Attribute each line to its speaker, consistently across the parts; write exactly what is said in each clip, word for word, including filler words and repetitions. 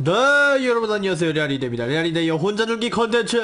Speaker 1: 네, 여러분 안녕하세요. 레알이데입니다. 레알이데의 혼자 놀기 컨텐츠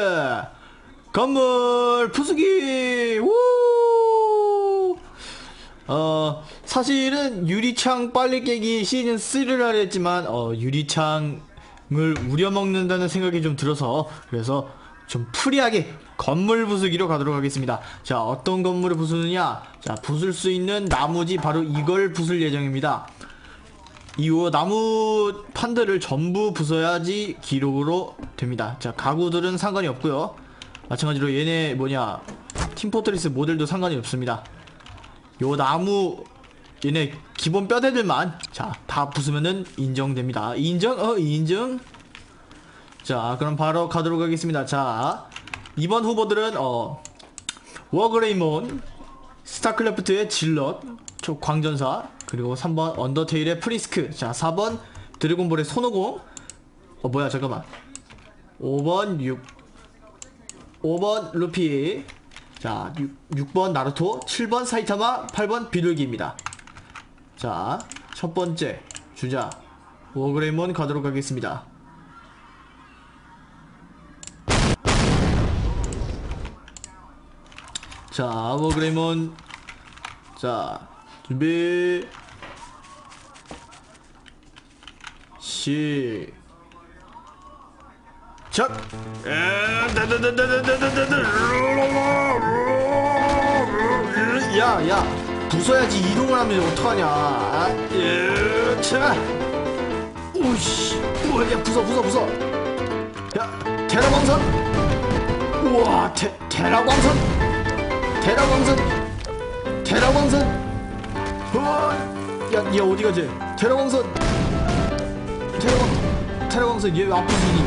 Speaker 1: 건물 부수기. 우! 어 사실은 유리창 빨리 깨기 시즌 쓰리를 하려 했지만 어 유리창을 우려먹는다는 생각이 좀 들어서, 그래서 좀 프리하게 건물 부수기로 가도록 하겠습니다. 자, 어떤 건물을 부수느냐, 자, 부술 수 있는 나무지 바로 이걸 부술 예정입니다. 이 나무 판들을 전부 부숴야지 기록으로 됩니다. 자, 가구들은 상관이 없고요. 마찬가지로 얘네 뭐냐 팀포트리스 모델도 상관이 없습니다. 요 나무 얘네 기본 뼈대들만 자 다 부수면은 인정됩니다. 인정? 어 인정? 자, 그럼 바로 가도록 하겠습니다. 자, 이번 후보들은 어 워그레이몬, 스타크래프트의 질럿, 광전사, 그리고 삼 번 언더테일의 프리스크, 자 사 번 드래곤볼의 손오공, 어 뭐야 잠깐만, 오 번 육 오 번 루피, 자 육, 육 번 나루토, 칠 번 사이타마, 팔 번 비둘기입니다. 자, 첫 번째 주자 워그레이몬 가도록 하겠습니다. 자, 워그레이몬, 자 준비 시작. 야야 부숴야지. 이동을 하면 어떡하냐. 자 오이씨 뭐야, 부숴 부숴 부숴. 야 테라광선. 우와 테, 테라광선 테라광선 테라광선. 어, 야, 얘 어디 가지? 테라광선, 테라광, 테라광선. 얘 왜 안 부수니?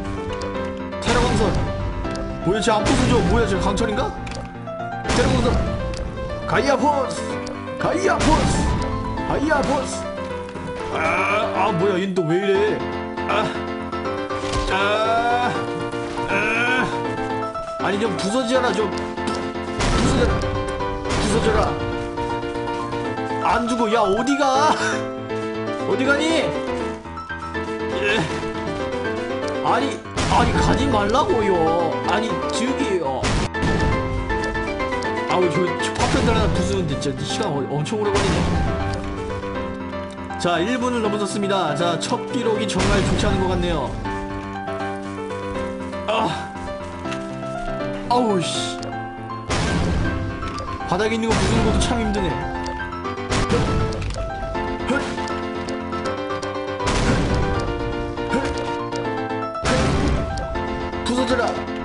Speaker 1: 테라광선. 뭐야, 쟤 안 부수죠? 뭐야, 쟤 강철인가? 테라광선. 가이아 포스, 가이아 포스, 가이아 포스. 아, 아 뭐야, 얘는 또 왜 이래? 아, 아, 아. 아니 좀 부서지라, 좀 부서져라, 부서져라. 안 주고. 야 어디가? 어디가니? 예. 아니 아니 가지 말라고요. 아니 저기요. 아우 저, 저 파편들 하나 부수는데 진짜 시간 어, 엄청 오래 걸리네. 자, 일 분을 넘어섰습니다. 자, 첫 기록이 정말 좋지 않은 것 같네요. 아 아우 씨, 바닥에 있는 거 부수는 것도 참 힘드네. 부서져라.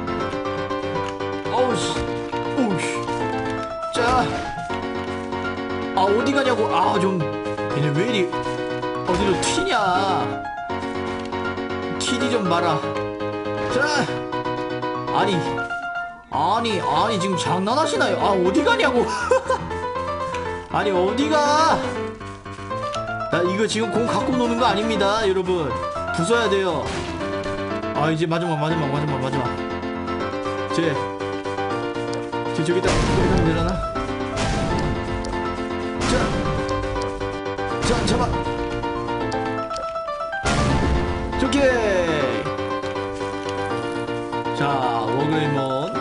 Speaker 1: 어우씨 오우씨. 자, 아 어디 가냐고. 아 좀 얘네 왜 이리 어디로 튀냐. 튀지 좀 마라. 자, 아니 아니 아니 지금 장난하시나요? 아 어디 가냐고. 아니 어디가? 나 이거 지금 공 갖고 노는 거 아닙니다 여러분. 부숴야 돼요. 아 이제 마지막 마지막 마지막 마지막. 쟤, 쟤 저기다 저기 가면 되려나? 자, 자 잡아. 저기. 자, 워그레이몬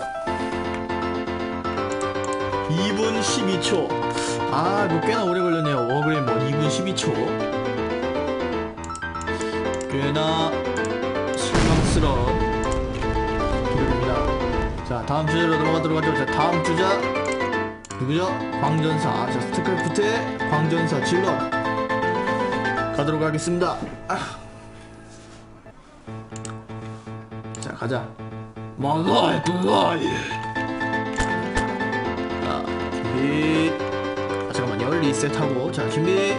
Speaker 1: 이 분 십이 초. 아 이거 꽤나 오래 걸렸네요. 워그레이몬 이 분 십이 초. 꽤나 실망스러운 기록입니다. 자, 다음 주제로 넘어가도록 하죠. 자, 다음 주자 누구죠? 광전사. 자, 스타크래프트의 광전사 질럿 가도록 하겠습니다. 아. 자, 가자. 마가이 그가이. 자, 준비. 아, 잠깐만요. 리셋하고. 자, 준비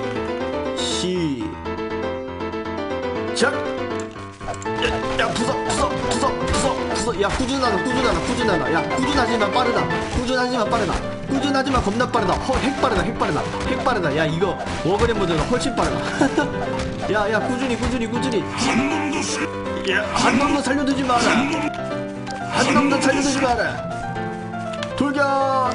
Speaker 1: 시작. 야, 야 부숴 부숴 부숴 부숴 부숴. 야 꾸준하다 꾸준하다 꾸준하다. 야 꾸준하지만 빠르다. 꾸준하지만 빠르다. 꾸준하지만 겁나 빠르다. 헐 핵 빠르다 핵 빠르다 핵 빠르다. 야 이거 워그레이몬보다 훨씬 빠르다. 야 야 꾸준히 꾸준히 꾸준히. 야 한 놈도 살려두지 마라. 한 놈도 살려두지 마라. 돌격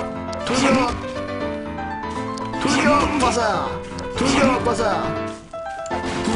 Speaker 1: 돌격 돌격 바사 돌격 바사.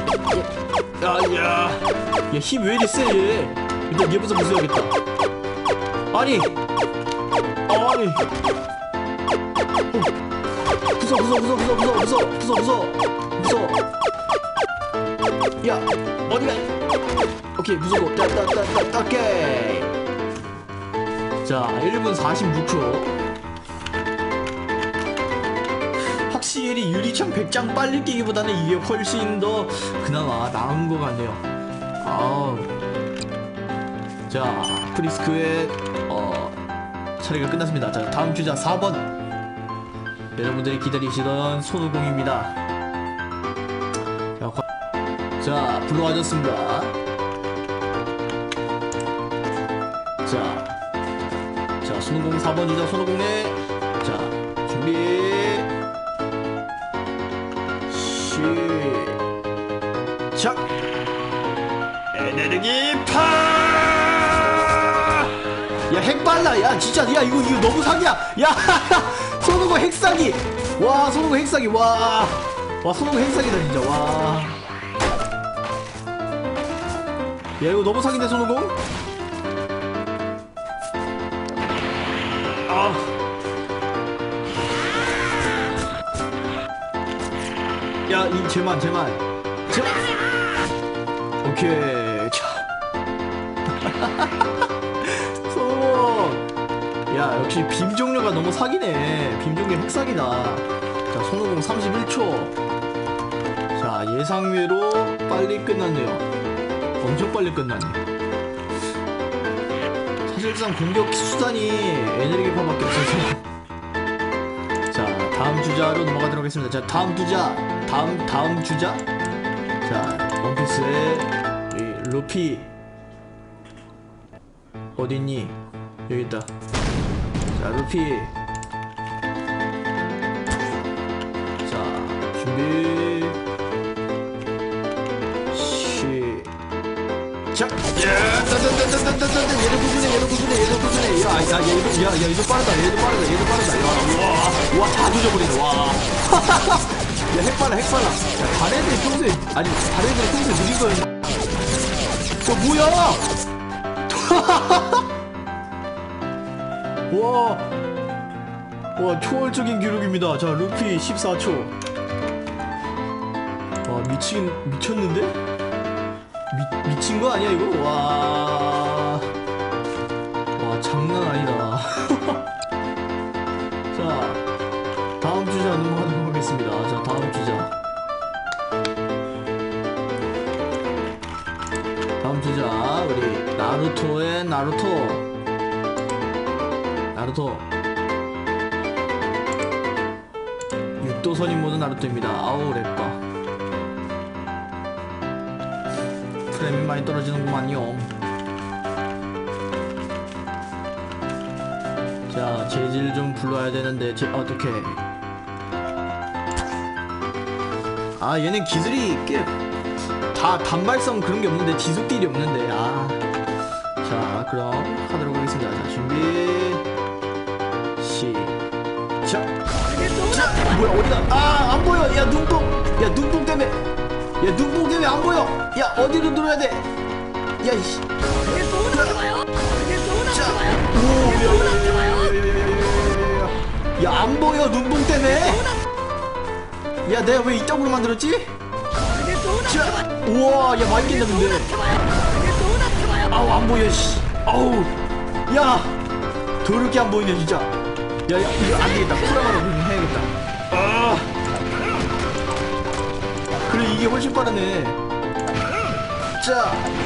Speaker 1: 야야 야힘 왜 이리 세얘. 일단 얘부터 부숴야겠다. 아니 아니 어. 부숴 부숴 부숴 부숴 부숴 부숴 부숴 부숴 부숴. 야 어디가. 오케이 부숴고 따따따따. 오케이. 자 일 분 사십육 초. 확실히 유리창 백 장 빨리 깨기보다는 이게 훨씬 더 그나마 나은 것 같네요. 아우. 자 프리스크의 어 차례가 끝났습니다. 자 다음 주자 사 번 여러분들이 기다리시던 손오공입니다. 자, 자 불러와줬습니다. 자, 자 손오공 사 번 주자 손오공의 자 준비 시작. 에너지 파. 야 핵발라. 야 진짜 야 이거 이거 너무 사기야. 야 손오공 핵사기. 와 손오공 핵사기. 와와 손오공 핵사기다 진짜. 와. 야 이거 너무 사기인데 손오공. 아. 야 이 제만 제만 제만. 오케이. 자. 손오공. 야 역시 빔 종류가 너무 사기네. 빔 종류 핵사기다. 자 손오공 삼십일 초. 자 예상외로 빨리 끝났네요. 엄청 빨리 끝났네. 사실상 공격 수단이 에너지파밖에 없어서. 자 다음 주자로 넘어가도록 하겠습니다. 자 다음 주자 다음 다음 주자. 자 원피스의 이 루피 어딨니? 여기 있다. 자 루피. 자 준비 자, 야, 딴딴딴딴딴딴 얘도 구분해, 얘도 구분해, 얘도 구분해. 야, 야, 얘도, 야, 야, 얘도 빠르다, 얘도 빠르다, 얘도 빠르다. 야, 와, 와, 다 조져버리네, 와. 야, 핵 빨라, 핵 빨라. 야, 다래들이 평소에, 아니, 다래들이 평소에 느린 거였네. 저 뭐야? 와, 와, 초월적인 기록입니다. 자, 루피 십사 초. 와, 미친, 미쳤는데? 미, 미친 거 아니야, 이거? 와. 와, 장난 아니다. 자, 다음 주자 넘어가도록 하겠습니다. 자, 다음 주자. 다음 주자, 우리, 나루토의 나루토. 나루토. 육도선임 모드 나루토입니다. 아우, 렉봐. 프레임이 많이 떨어지는구만요. 자, 재질 좀 불러야 되는데, 제, 어떡해. 아, 얘는 기술이 꽤, 다 단발성 그런 게 없는데, 지속딜이 없는데, 아. 자, 그럼, 하도록 하겠습니다. 자, 준비. 시작. 자, 뭐야, 어디가? 아, 안 보여. 야, 눈뽕. 야, 눈뽕 때문에. 야, 눈뽕 때문에 안 보여. 야, 어디로 눌러야 돼? 야, 이씨. 자, 오, 야, 야, 야, 야, 야, 야, 야, 안 보여, 눈뽕 때문에. 야, 내가 왜 이쪽으로 만들었지? 자, 우와, 야, 많이 깬다, 근데. 아우, 안 보여, 씨. 아우, 야, 더럽게 안 보이네, 진짜. 야, 야, 이거 안 되겠다. 프라마로 해야겠다. 아. 그래, 이게 훨씬 빠르네. 자,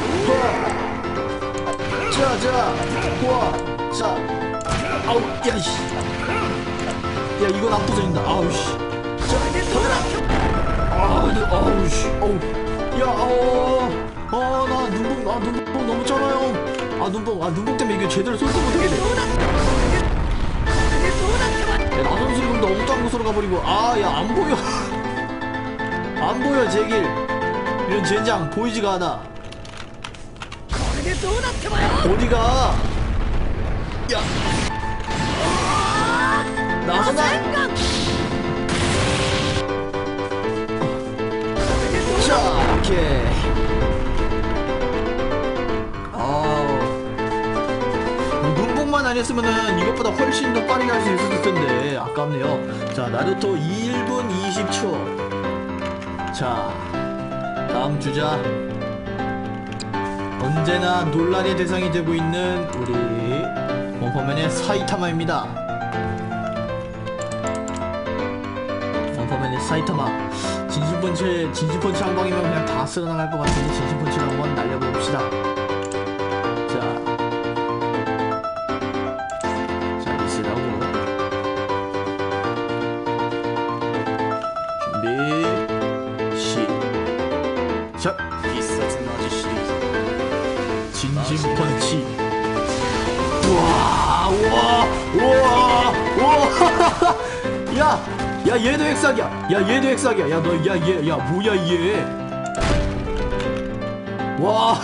Speaker 1: 와. 자, 자, 와. 자, 아우, 야, 씨. 야, 이건 안 부서진다. 아우, 씨. 자, 터져라. 아우, 아우, 씨. 아우. 야, 어, 어, 나 눈뽕, 아, 눈뽕 너무 작아요. 아, 눈뽕, 아, 눈뽕 때문에 이게 제대로 쏠지 못하겠네. 야, 나선 수리공도 엉뚱한 곳으로 가버리고. 아, 야, 안 보여. 안 보여, 제 길. 이런 젠장 보이지가 않아. 어디가? 야, 나선아. 자, 오케이. 아우, 눈뽕만 아니었으면은 이것보다 훨씬 더 빠르게 할 수 있었을 텐데 아깝네요. 자, 나루토 일 분 이십 초. 자, 다음 주자. 언제나 논란의 대상이 되고 있는 우리 원퍼맨의 사이타마입니다. 원퍼맨의 사이타마. 진심펀치, 진심펀치 한 방이면 그냥 다 쓸어나갈 것 같은데 진심펀치를 한번 날려봅시다. 자, 자, 있으라고. 준비, 시작. 진심펀치. 우와, 우와, 우와, 우와. 야, 야, 얘도 핵사기야. 야, 얘도 핵사기야. 야, 너, 야, 얘, 야, 뭐야, 얘. 와.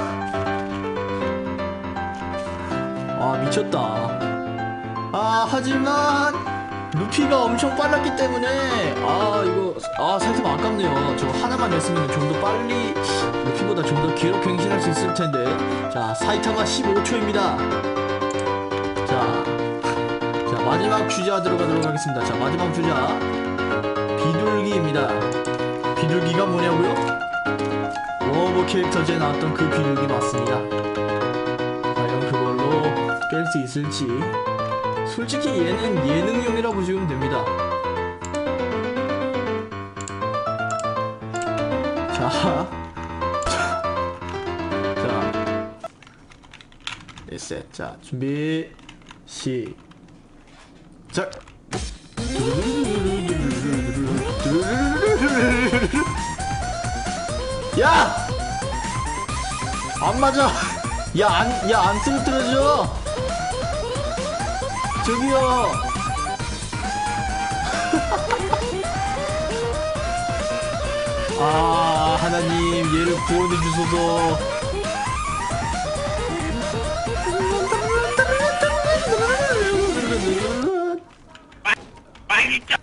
Speaker 1: 아, 미쳤다. 아, 하지만 루피가 엄청 빨랐기 때문에 아, 이거 아, 살짝 아깝네요. 저거 하나만 했으면 좀 더 빨리 루피보다 좀 더 기록 갱신할 수 있을 텐데. 자, 사이타마 십오 초입니다. 자, 자, 마지막 주자 들어가도록 하겠습니다. 자, 마지막 주자 비둘기입니다. 비둘기가 뭐냐고요? 러브 캐릭터즈에 나왔던 그 비둘기 맞습니다. 과연 그걸로 깰 수 있을지. 솔직히 얘는 예능용이라고 보시면 됩니다. 자, 자, 자, 넷셋. 자, 준비, 시작. 야! 안 맞아! 야, 안, 야, 안 쓰러뜨려져! 저기요! 아, 하나님, 얘를 구원해주소서.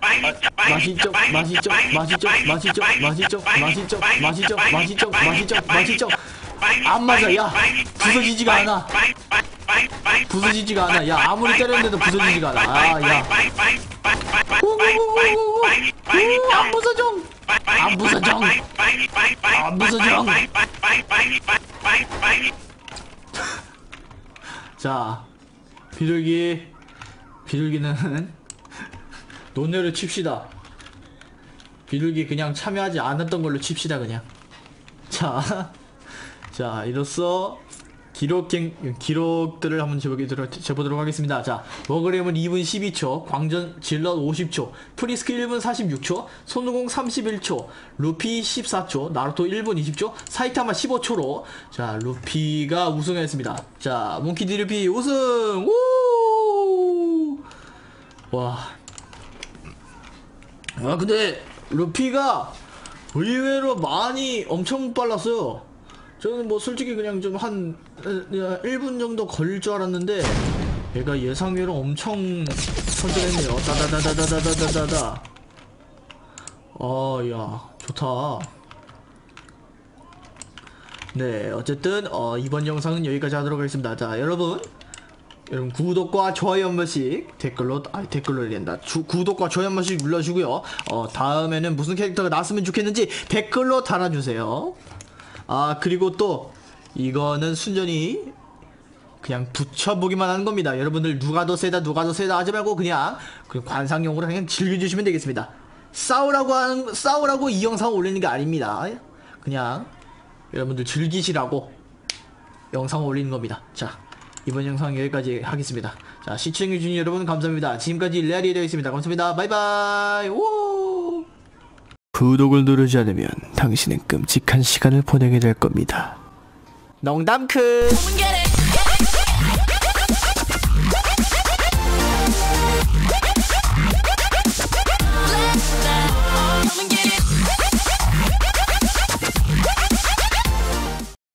Speaker 1: 맛있죠 맛있죠 맛있죠 맛있죠 맛있죠 맛있죠 맛있죠 맛있죠 맛있죠 맛있죠 안 맞아. 야 부서지지가 않아. 부서지지가 않아. 야 아무리 때렸는데도 부서지지가 않아. 아야 안 부서져 안 부서져 안 부서져. 자 비둘기 비둘기는 논외로 칩시다. 비둘기 그냥 참여하지 않았던 걸로 칩시다 그냥. 자, 자 이로써 기록 기록들을 한번 재보도록, 재보도록 하겠습니다. 자, 워그램은 이 분 십이 초, 광전 질럿 오십 초, 프리스크 일 분 사십육 초, 손오공 삼십일 초, 루피 십사 초, 나루토 일 분 이십 초, 사이타마 십오 초로 자 루피가 우승했습니다. 자, 몽키디 루피 우승! 우! 와. 아 근데 루피가 의외로 많이 엄청 빨랐어요. 저는 뭐 솔직히 그냥 좀 한 일 분 정도 걸릴 줄 알았는데 얘가 예상외로 엄청 선전했네요. 다다다다다다다다다. 어, 야 좋다. 네 어쨌든 어, 이번 영상은 여기까지 하도록 하겠습니다. 자 여러분 여러분 구독과 좋아요 한 번씩 댓글로 아 댓글로 얘기한다. 주, 구독과 좋아요 한 번씩 눌러주고요. 어 다음에는 무슨 캐릭터가 나왔으면 좋겠는지 댓글로 달아주세요. 아 그리고 또 이거는 순전히 그냥 붙여보기만 하는 겁니다. 여러분들 누가 더 세다 누가 더 세다 하지 말고 그냥 그냥 관상용으로 그냥 즐겨주시면 되겠습니다. 싸우라고 하는 싸우라고 이 영상 올리는 게 아닙니다. 그냥 여러분들 즐기시라고 영상 올리는 겁니다. 자. 이번 영상 여기까지 하겠습니다. 자 시청해주신 여러분 감사합니다. 지금까지 레알이 되어있습니다. 감사합니다. 바이바이. 오! 구독을 누르지 않으면 당신은 끔찍한 시간을 보내게 될 겁니다. 농담 크